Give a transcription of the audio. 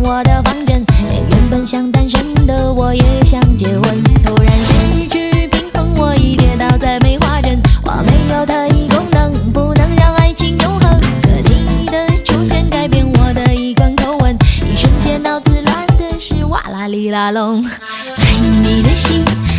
我的方针，连原本想单身的我也想结婚。突然失去平衡，我已跌倒在梅花阵。我没有特异功能，不能让爱情永恒。可你的出现改变我的一贯口吻，一瞬间脑子乱的是哇啦哩啦隆。爱你的心